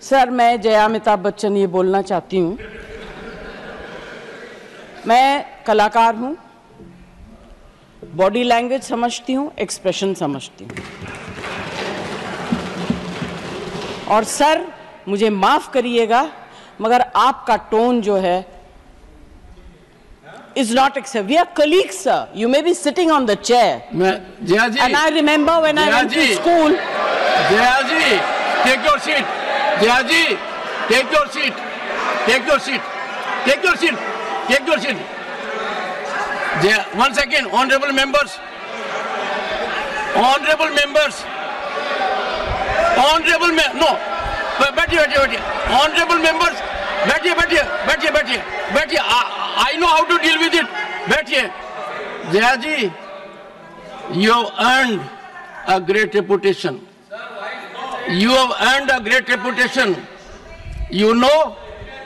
Sir, मैं जया अमिताभ बच्चन ये बोलना चाहती हूँ। मैं कलाकार हूँ, बॉडी लैंग्वेज समझती हूँ, एक्सप्रेशन समझती हूँ। और सर, मुझे माफ करिएगा, मगर आपका टोन जो है is not acceptable. We are colleagues, sir. You may be sitting on the chair. Jaya ji. And I remember when I went to school. Jaya ji, take your seat. Jaya ji, take your seat. Take your seat. Take your seat. Take your seat. Jaya, 1 second, honorable members. Honorable members. Honorable no. बैठिए. Honorable members. बैठिए. I know how to deal with it. बैठिए. Jaya ji, you have earned a great reputation. You have earned a great reputation. You know,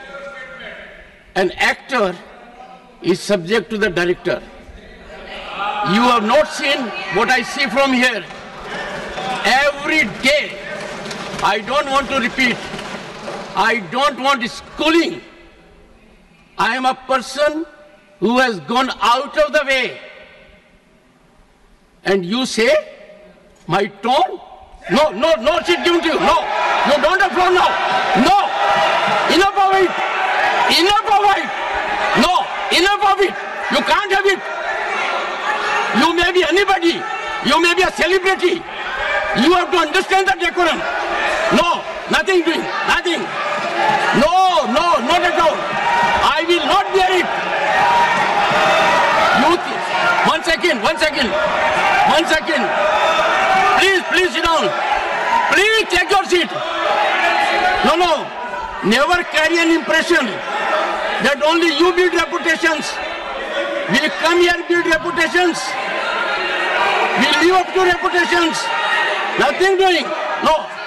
an actor is subject to the director. You have not seen what I see from here. Every day, I don't want to repeat. I don't want schooling. I am a person who has gone out of the way. And you say, my tone? No, she's given to you. No, don't have floor now. No, enough of it. No, enough of it. You can't have it. You may be anybody. You may be a celebrity. You have to understand the decorum. No, nothing doing, nothing. No, not at all. I will not bear it. One second. Please sit down. Please take your seat. No. Never carry an impression that only you build reputations. We come here build reputations. We live up to reputations. Nothing doing. No.